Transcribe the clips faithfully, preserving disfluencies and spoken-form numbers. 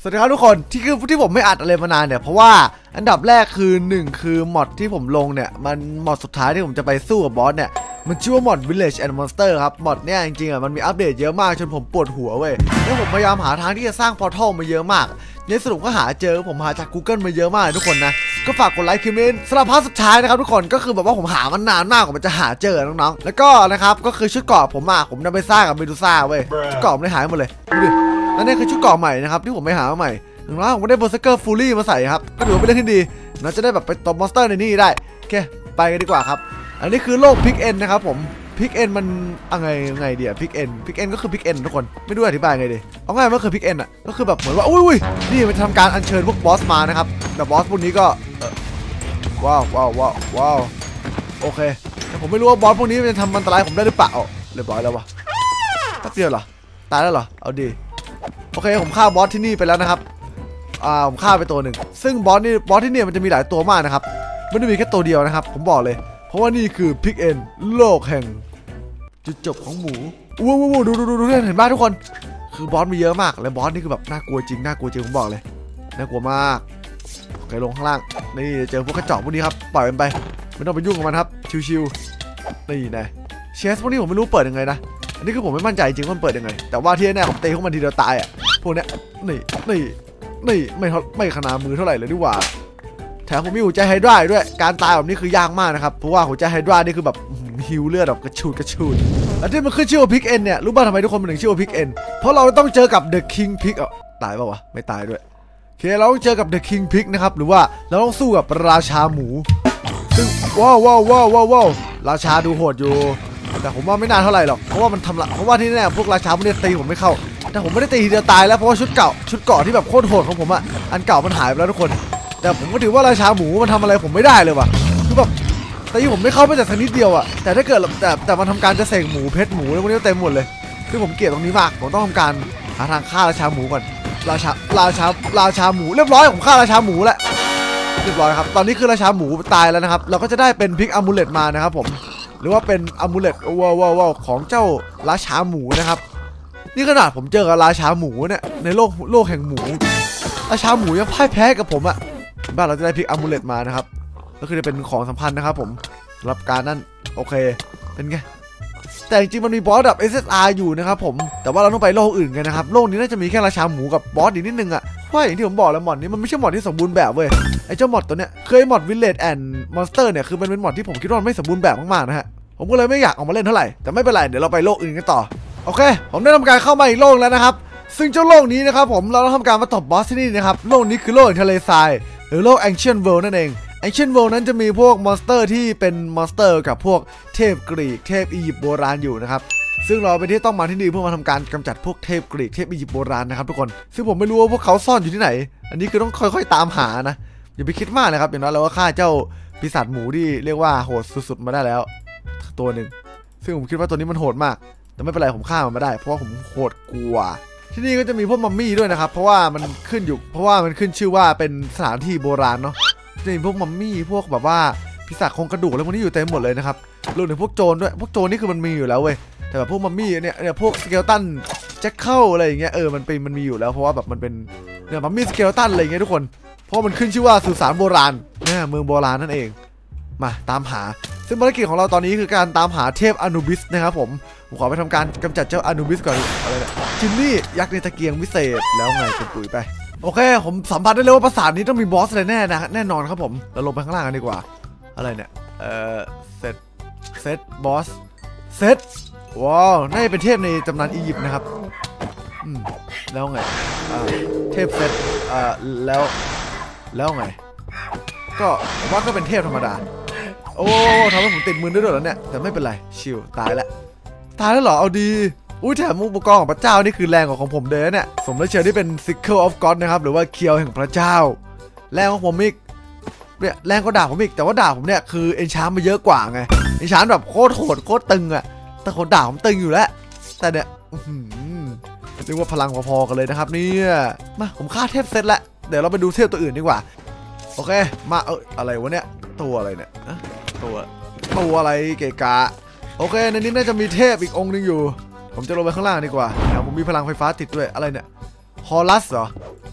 สวัสดีครับทุกคนที่คือที่ผมไม่อัดอะไรมานานเนี่ยเพราะว่าอันดับแรกคือหนึ่งคือมอดที่ผมลงเนี่ยมันมอดสุดท้ายที่ผมจะไปสู้กับบอสเนี่ยมันชื่อว่ามอด Village and Monster ครับมอดเนี่ยจริงๆอ่ะมันมีอัปเดตเยอะมากจนผมปวดหัวเว้ยแล้วผมพยายามหาทางที่จะสร้างพอร์ทัลมาเยอะมากในสรุปก็หาเจอผมหาจาก Google มาเยอะมากทุกคนนะก็ฝากกดไลค์คลิปนี้สำหรับพาร์ทสุดท้ายนะครับทุกคนก็คือแบบว่าผมหามันนานมากกว่ามันจะหาเจอน้องๆแล้วก็นะครับก็คือชุดเกราะผมอ่ะผมนำไปสร้างกับเมดูซ่าเว้ยชุดเกราะไม่หายหมดเลยดูดิแล้วนี่คือชุดเกราะใหม่นะครับที่ผมไปหามาใหม่หนึ่งร้อยผมได้เบอร์เซอร์เกอร์ฟูลี่มาใส่ครับก็ถือว่าเป็นเรื่องที่ดีเราจะได้แบบไปตบมอนสเตอร์ในนี่ได้โอเคไปกันดีกว่าครับอันนี้คือโลกพิกเอ็นนะครับผมพิกเอ็นมันอะไรไงเดี๋ยวพิกเอ็นพิกเอ็นก็คือพิกเอ็นทุกคนไม่รู้อธิบายไงดีเอาง่ายมันคือพิกเอ็นอ่ะก็คือแบบเหมือนว่าอุ้ยนี่มันทำการอัญเชิญพวกบอสมานะครับแต่บอสพวกนี้ก็ว้าวว้าวว้าวว้าวโอเคแต่ผมไม่รู้ว่าบอสพวกนี้มันจะทำอันตรายผมได้หรือเปล่าเรียบร้อยแล้ววะแป๊บเดียวเหรอตายแล้วเหรอเอาดีโอเคผมฆ่าบอสที่นี่ไปแล้วนะครับอ่าผมฆ่าไปตัวหนึ่งซึ่งบอสนี่บอสที่นี่มันจะมีหลายตัวมากนะครับไม่ได้มีแค่ตัวเดียวนะครับผมบอกเลยเพราะว่านี่คือพิกเอ็นโลกแห่งจุดจบของหมูว้าวว้าวดูดูดูดูเห็นบ้างทุกคนคือบอสมีเยอะมากและบอสนี่คือแบบน่ากลัวจริงน่ากลัวจริงผมบอกเลยน่ากลัวมากโอเคลงข้างล่างนี่เจอพวกกระจอกพวกนี้ครับปล่อยมันไปไม่ต้องไปยุ่งกับมันครับชิวๆนี่นะเชสพวกนี้ผมไม่รู้เปิดยังไงนะอันนี้คือผมไม่มั่นใจจริงว่ามันเปิดยังไงแต่ว่าที่แน่ผมเตะพวกมันทีเดียวตายอ่ะพวกเนี้ยนี่นี่นี่ไม่ไม่ขนาดมือเท่าไหร่เลยดีกว่าแถมผมมีหัวใจไฮดราด้วยการตายแบบนี้คือยากมากนะครับเพราะว่าหัวใจไฮดรานี่คือแบบฮิวเลือดแบบกระชูดกระชูดแล้วที่มันขึ้นชื่อว่าพิกเอ็นเนี่ยรู้ป่ะทำไมทุกคนมันถึงชื่อว่าพิกเอ็นเพราะเราต้องเจอกับเดอะคิงพิกอ่ะตายป่าววะไม่ตายด้วยโอเคเราต้องเจอกับเดอะคิงพิกนะครับหรือว่าเราต้องสู้กับราชาหมูซึ่งว้าวว้าวว้าวว้าวว้าวราชาดูโหดอยู่แต่ผมว่าไม่นานเท่าไหร่หรอกเพราะว่ามันทำละเพราะว่าที่แน่พวกราชาพวกนี้ตีผมไม่เข้าแต่ผมไม่ได้ตีทีเดียวตายแล้วเพราะว่าชุดเก่าชุดเกราะที่แบบโคตรโหดของผมอ่ะอันเก่ามันหายไปแล้วทุกคนแต่ผมก็ถือว่าราชาหมูมันทำอะไรผมไม่ได้เลยว่ะคือแบบตีผมไม่เข้าไปแต่สักนิดเดียวอ่ะแต่ถ้าเกิดแต่แต่มันทำการจะเสกหมูเพชรหมูแล้วพวกนี้เต็มหมดเลยคือผมเกลียดตรงนี้มากผมต้องทำการหาทางฆ่าราชาหมูก่อนราชาราชาราชาหมูเรียบร้อยผมฆ่าราชาหมูแล้วเรียบร้อยครับตอนนี้คือราชาหมูตายแล้วนะครับเราก็จะได้เป็นพิกอะมูเลตมานะครับผมหรือว่าเป็นอะมูเลตว้าวว้าวของเจ้าราชาหมูนะครับนี่ขนาดผมเจอกับราชาหมูเนี่ยในโลกโลกแห่งหมูราชาหมูยังพ่ายแพ้กับผมอ่ะบ้านเราจะได้พิกอะมูเลตมานะครับก็คือจะเป็นของสำคัญนะครับผมรับการนั่นโอเคเป็นไงแต่จริงๆมันมีบอสแบบ เอส เอส อาร์ อยู่นะครับผมแต่ว่าเราต้องไปโลกอื่นกันนะครับโลกนี้น่าจะมีแค่ราชาหมูกับบอสอีกนิดนึงอ่ะเพราะอย่างที่ผมบอกแล้วมอดนี้มันไม่ใช่มอดที่สมบูรณ์แบบเว้ยไอ้เจ้ามอดตัวเนี้ยเคยมอด Village and Monster เนี่ยคือมันเป็นมอดที่ผมคิดว่าไม่สมบูรณ์แบบมากๆนะฮะผมก็เลยไม่อยากออกมาเล่นเท่าไหร่แต่ไม่เป็นไรเดี๋ยวเราไปโลกอื่นกันต่อโอเคผมได้ทำการเข้ามาอีกโลกแล้วนะครับซึ่งเจ้าโลกนี้นะครับผมเราต้องทำการมาตบบอสที่นี่นะครับโลกนี้คือโลกทะเลทรายหรือโลก Ancient World นั่นเอง Ancient World นั้นจะมีพวกมอนสเตอร์ที่เป็นมอนสเตอร์กับพวกเทพกรีกเทพอียิปต์โบราณอยู่นะครับซึ่งเราไปที่ต้องมาที่นี่เพื่อมาทำการกำจัดพวกเทพกรีกเทพอียิปต์โบราณนะครับทุกคนซึ่งผมไม่รู้ว่าพวกเขาซ่อนอยู่ที่ไหนอันนี้คือต้องค่อยๆตามหานะอย่าไปคิดมากนะครับอย่างน้อยเราก็ฆ่าเจ้าปีศาจหมูที่เรียกว่าโหดสุดๆมาได้แล้วตัวหนึ่งซึ่งผมคิดว่าตัวนี้มันโหดมากแต่ไม่เป็นไรผมฆ่ามันมาได้เพราะว่าผมโหดกลัวที่นี่ก็จะมีพวกมัมมี่ด้วยนะครับเพราะว่ามันขึ้นอยู่เพราะว่ามันขึ้นชื่อว่าเป็นสถานที่โบราณเนาะจะมีพวกมัมมี่พวกแบบว่าปีศาจโครงกระดูกอะไรพวกนี้อยู่เต็มหมดเลยนะครับรวมถึงพวกโจรด้วยพวกโจรนี่คือมันมีอยู่แล้วเว้ยแต่แบบพวกมัมมี่เนี่ยเนี่ยพวกสเกลตันแจ็คเข้าอะไรอย่างเงี้ยเออมันเป็นมันมีอยู่แล้วเพราะว่าแบบมันเป็นเนี่ยมัมมี่สเกลตันอะไรอย่างเงี้ยทุกคนเพราะมันขึ้นชื่อว่าสุสานโบราณเนี่ยเมืองโบราณนั่นเองมาตามหาซึ่งภารกิจของเราตอนนี้คือการตามหาเทพอนูบิสนะครับผมผมขอไปทำการกำจัดเจ้าอนูบิสก่อนอะไรเนี่ยจินนี่ยักษ์ในตะเกียงวิเศษแล้วไงเป็นปุ๋ยไปโอเคผมสัมผัสได้เลยว่าปราสาทนี้ต้องมีบอสอะไรแน่นะแน่นอนครับผมเราลงไปข้างล่างกันดีกว่าอะไรเนี่ยเอ่อเซตเซตบอสเซตว้าวน่าจะเป็นเทพในตำนานอียิปต์นะครับอืมแล้วไงอ่าเทพเซตอ่าแล้วแล้วไงก็ผมว่าก็เป็นเทพธรรมดาโอ้ทำให้ผมติดมือด้วยเหรอเนี่ยแต่ไม่เป็นไรชิลตายแล้วตายแล้วเหรอเอาดีอุ้ยแถมอุปกรณ์ของพระเจ้านี่คือแรงกว่าของผมเลยเนี่ยสมแล้วเชียวที่เป็น Sickle of God นะครับหรือว่าเคียวแห่งพระเจ้าแรงของผมอีกเนี่ยแรงก็ด่าผมอีกแต่ว่าด่าผมเนี่ยคือเอนชานมาเยอะกว่าไงเอนชานแบบโคตรโหดโคตรตึงอะแต่คนด่าผมตึงอยู่แล้วแต่เนี่ยเรียกว่าพลังพอๆกันเลยนะครับเนี่ยมาผมฆ่าเทพเซตแล้วเดี๋ยวเราไปดูเทพตัวอื่นดีกว่าโอเคมาเอออะไรวะเนี่ยตัวอะไรเนี่ยตัวตัวอะไรเกะกะโอเคในนี้น่าจะมีเทพอีกองค์นึงอยู่ผมจะลงไปข้างล่างดีกว่าผมมีพลังไฟฟ้าติดด้วยอะไรเนี่ยฮอลัสเหรอ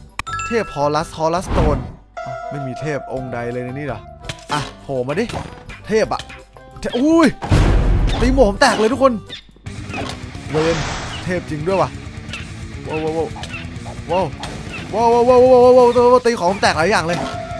เทพฮอลัสฮอลัสโตนไม่มีเทพองค์ใดเลยในนี้เหรออ่ะโผล่มาดิเทพอะอุ้ยตีหมผมแตกเลยทุกคนเวนเทพจริงด้วยว่ะว้าวว้าวว้าวว้าวว้าวว้าวว้าวว้าวตีของผมแตกหลายอย่างเลย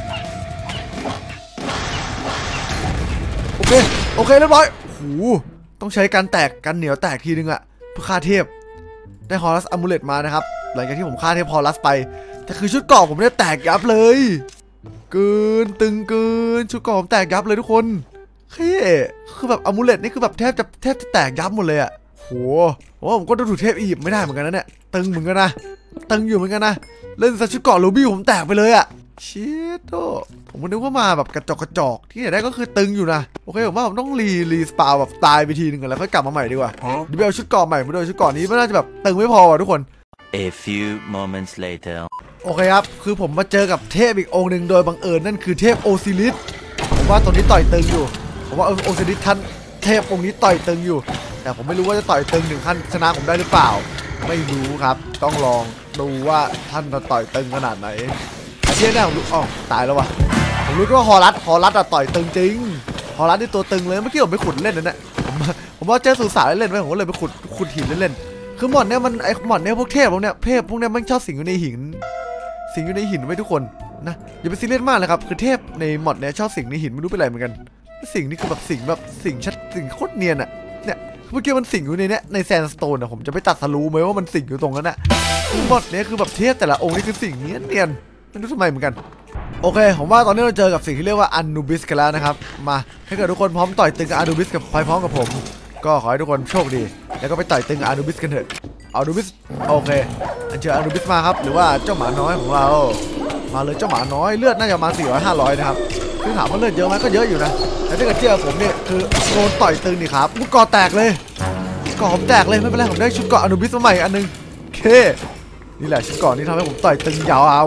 โอเคโอเคเรียบร้อยโอ้โหต้องใช้การแตกกันเหนียวแตกทีนึงอะเพื่อฆ่าเทพได้ฮอลัสอะมูเลตมานะครับหลังจากที่ผมฆ่าเทพฮอลัสไปแต่คือชุดเกราะผมเนี่ยแตกยับเลยเกินตึงเกินชุดเกราะผมแตกยับเลยทุกคนเฮ้คือแบบอะมูเลตนี่คือแบบแทบจะแทบจะแตกยับหมดเลยอะโหว่าผมก็ต้องถูกเทพอียิปต์ไม่ได้เหมือนกันนะเนี่ยตึงเหมือนกันนะตึงอยู่เหมือนกันนะเล่นซัชชุดเกราะลูบี้ผมแตกไปเลยอะชิดโตผมก็นึกว่ามาแบบกระจอกกระจอกที่ไหนได้ก็คือตึงอยู่นะโอเคผมว่าผมต้องรีรีสปาวแบบตายไปทีนึงกันแล้วค่อยกลับมาใหม่ดีกว่าเดี๋ยวเอาชุดเกราะใหม่มาด้วยชุดเกราะนี้ไม่น่าจะแบบตึงไม่พอทุกคน A few moments later โอเคครับคือผมมาเจอกับเทพอีกองค์หนึ่งโดยบังเอิญนั่นคือเทพโอซิริสผมว่าตัวนี้ต่อยตึงอยู่ผมว่าโอซิริสท่านเทพองค์นี้ต่อยตึงอยู่แต่ผมไม่รู้ว่าจะต่อยตึงถึงขั้นชนะผมได้หรือเปล่าไม่รู้ครับต้องลองดูว่าท่านจะต่อยตึงขนาดไหนไอ้เชี่ยเนี่ยผมรู้อ๋อตายแล้ววะผมรู้ว่าฮอลัสฮอลัสอะต่อยตึงจริงฮอลัสนี่ตัวตึงเลยเมื่อกี้ผมไปขุดเล่นนั่นแหละผมผมว่าเจอสุสานเล่นไปผมก็เลยไปขุดขุดหินเล่นๆคือหมอนเนี่ยมันไอ้หมอนเนี่ยพวกเทพพวกเนี่ยเทพพวกเนี่ยมันชอบสิงอยู่ในหินสิงอยู่ในหินไว้ทุกคนนะอย่าไปซีเรียสมากเลยครับคือเทพในหมอนเนี่ยชอบสิงในหินไม่รู้เป็นไรเหมือนกันสิงนี่คือแบบสิงแบบสิงชัดสิงโคตรเนียนอะเนี่ยเมื่อกี้มันสิงอยู่ในเนี้ยในแซนสโตนอะผมจะไปตัดสรู้ไหมว่ามันสิงอยู่ตรงนั้นอะหมดเนี่ยคือแบบเทพแต่ละองค์นี่คือสิงเนียนเนียนไม่รู้ทำไมเหมือนกันโอเคผมว่าตอนนี้เราเจอกับสิ่งที่เรียกว่าอันนูบิสกันแล้วนะครับมาให้เกิดทุกคนพร้อมต่อยตึงกับอันนูบิสกับไปพร้อมกับผมก็ขอให้ทุกคนโชคดีแล้วก็ไปต่อยตึงกับอันนูบิสกันเถอะอันนูบิสโอเคอันเจออันนูบิสมาครับหรือว่าเจ้าหมาน้อยของเรามาเลยเจ้าหมาน้อยเลือดน่าจะมาสี่ร้อยห้าร้อยนะครับคือถามว่าเลือดเยอะไหมก็เยอะอยู่นะแต่ถ้าเกิดเทียบผมเนี่ยคือโดนต่อยตึงนี่ครับมุกกอแตกเลยกอผมแตกเลยไม่เป็นไรผมได้ชุดเกาะอันนูบิสมาใหม่อันนึงโอเคนี่แหละชุดเกาะนี้ทำให้ผมต่อยตึงยาวเอา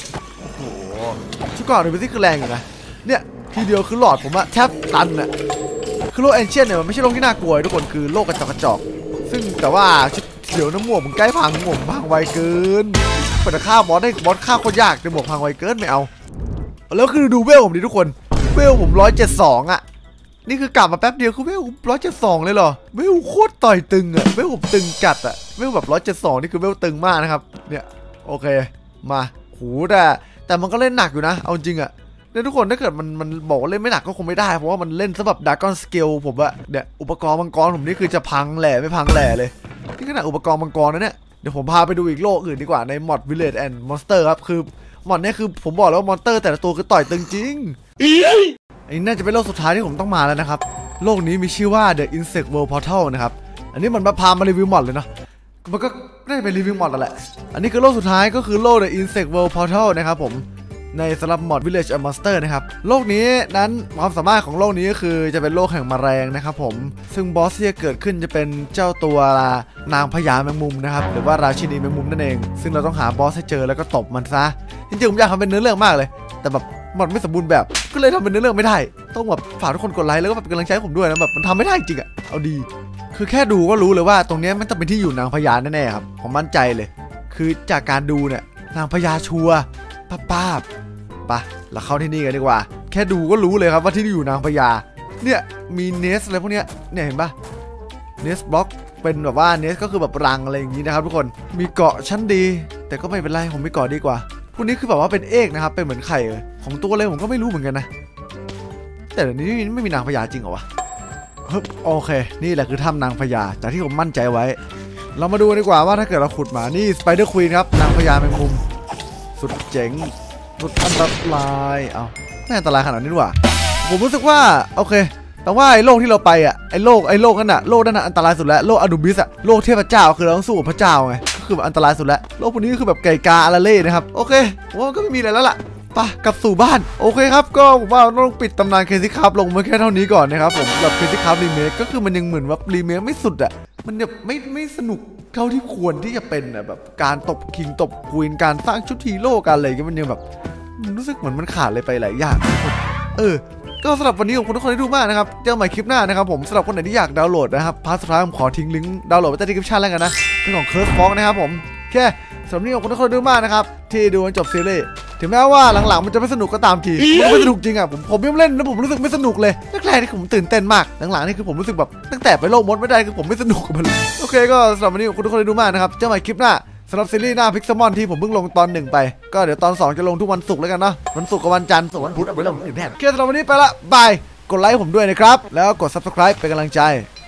ชุดเกราะหนึ่งเป็นที่คือแรงอยู่นะเนี่ยทีเดียวคือหลอดผมอะแทบตันอะคือโลกแอนเชียนเนี่ยมันไม่ใช่โลกที่น่ากลัวทุกคนคือโลกกระจอกกระจอกซึ่งแต่ว่าชุดเขียวน้ำหมวกมันใกล้พังหมวกพังไวเกินเปิดฆ่าบอสได้บอสฆ่าคนยากแต่หมวกพังไวเกินไม่เอาแล้วคือดูเวลผมดิทุกคนเวลผมร้อยเจ็ดสองอะนี่คือกลับมาแป๊บเดียวคือเวลร้อยเจ็ดสองเลยเหรอเวลโคตรต่อยตึงอะเวลผมตึงจัดอะเวลแบบร้อยเจ็ดสองนี่คือเวลตึงมากนะครับเนี่ยโอเคมาโหแต่แต่มันก็เล่นหนักอยู่นะเอาจริงอะเนี่ยทุกคนถ้าเกิดมันมันบอกว่าเล่นไม่หนักก็คงไม่ได้เพราะว่ามันเล่นสำหรับดากอนสเกลผมอะเนี่ยอุปกรณ์มังกรผมนี่คือจะพังแหล่ไม่พังแหล่เลยนี่ขนาดอุปกรณ์มังกรนะเนี่ยเดี๋ยวผมพาไปดูอีกโลกอื่นดีกว่าในมอด Village and Monster ครับคือมอดเนี่ยคือผมบอกแล้วว่ามอนสเตอร์แต่ละตัวคือต่อยตึงจริงอันนี้น่าจะเป็นโลกสุดท้ายที่ผมต้องมาแล้วนะครับโลกนี้มีชื่อว่า The Insect World Portal นะครับอันนี้มันมาพามารีวิวมอดเลยเนาะมันก็น่าจะเป็นรีวิวมอดแล้วแหละอันนี้คือโลกสุดท้ายก็คือโลก The Insect World Portal นะครับผมในสำหรับมอด Village and Monster นะครับโลกนี้นั้นความสามารถของโลกนี้ก็คือจะเป็นโลกแห่งแมลงนะครับผมซึ่งบอสที่จะเกิดขึ้นจะเป็นเจ้าตัวนางพญาแมงมุมนะครับหรือว่าราชินีแมงมุมนั่นเองซึ่งเราต้องหาบอสให้เจอแล้วก็ตบมันซะจริงๆผมอยากทำเป็นเนื้อเรื่องมากเลยแต่แบบมอดไม่สมบูรณ์แบบก็เลยทำเป็นเนื้อเรื่องไม่ได้ต้องแบบฝากทุกคนกดไลค์แล้วก็แบบเป็นกำลังใจให้ผมด้วยนะแบบมันทำไม่ได้จริงอะเอาดีคือแค่ดูก็รู้เลยว่าตรงนี้มันต้องเป็นที่อยู่นางพญาแน่ๆครับผมมั่นใจเลยคือจากการดูเนี่ยนางพญาชัวป้าป้าปะเราเข้าที่นี่กันดีกว่าแค่ดูก็รู้เลยครับว่าที่นี่อยู่นางพญาเนี่ยมีเนสอะไรพวกเนี้ยเนี่ยเห็นปะเนสบล็อกเป็นแบบว่าเนสก็คือแบบรังอะไรอย่างนี้นะครับทุกคนมีเกาะชั้นดีแต่ก็ไม่เป็นไรผมมีเกาะดีกว่าพวกนี้คือแบบว่าเป็นเอกนะครับเป็นเหมือนไข่ของตัวเลยผมก็ไม่รู้เหมือนกันนะแต่เดี๋ยวนี้ไม่มีนางพญาจริงเหรอวะเฮ้ยโอเคนี่แหละคือถ้ำนางพญาจากที่ผมมั่นใจไว้เรามาดูดีกว่าว่าถ้าเกิดเราขุดมานี่สไปเดอร์ควีนครับนางพญาแมงมุมสุดเจ๋งสุดอันตรายเอ้าไม่อันตรายขนาดนี้ด้วยผมรู้สึกว่าโอเคแต่ว่าไอ้โลกที่เราไปอ่ะไอ้โลกไอ้โลกนั่นน่ะโลกนั้นน่ะอันตรายสุดแล้วโลกอนูบิสอ่ะโลกเทพเจ้าคือเราต้องสู้กับพระเจ้าไงก็คือแบบอันตรายสุดแล้วโลกพวกนี้คือแบบไก่กาอาราเล่นะครับโอเคผมว่าก็ไม่มีอะไรแล้วล่ะไปกลับสู่บ้านโอเคครับก็ผมว่าต้องปิดตำนานเคซี่คัพลงมาแค่เท่านี้ก่อนนะครับผมแบบเคซี่คัพรีเมคก็คือมันยังเหมือนว่ารีเมคไม่สุดอ่ะมันแบบไม่ไม่สนุกเท่าที่ควรที่จะเป็นอ่ะแบบการตบคิงตบควีนการสร้างชุดฮีโร่การอะไรก็มันยังแบบรู้สึกเหมือนมันขาดอะไรไปหลายอย่างเออก็สำหรับวันนี้ขอบคุณทุกคนที่ดูมากนะครับเจอกันใหม่คลิปหน้านะครับผมสำหรับคนไหนที่อยากดาวน์โหลดนะครับพาร์ทสุดท้ายผมขอทิ้งลิงก์ดาวน์โหลดไว้ใต้ดีสคริปชั่นแล้วกันนะเป็นของเคิร์สฟองนะครับผมโอเคสำหรับนี้ขอบคุณทุกคนด้วยมากนะครับที่ดูจนจบซีรีส์ถึงแม้ว่าหลังๆมันจะไม่สนุกก็ตามทีมันไม่สนุกจริงอ่ะผมผมยังเล่นแล้วผมรู้สึกไม่สนุกเลยแรกๆที่ผมตื่นเต้นมากหลังๆนี่คือผมรู้สึกแบบตั้งแต่ไปโลกมดไม่ได้คือผมไม่สนุกกับมันเลยโอเคก็สำหรับวันนี้ขอบคุณทุกคนที่ดูมากนะครับเจอกันใหม่คลิปหน้าสำหรับซีรีส์หน้าพิกซมอนที่ผมเพิ่งลงตอนหนึ่งไปก็เดี๋ยวตอนสองจะลงทุกวันศุกร์แล้วกันเนาะวันศุกร์กับวันจันทร์ส่วนวันพุธเอาไปลงอื่นแทนโอเคสำหรับวันนี้ไปละบายกดไลค์ผมด้วยนะครับแล้วกด ซับสไครบ์ เป็นกำลังใจ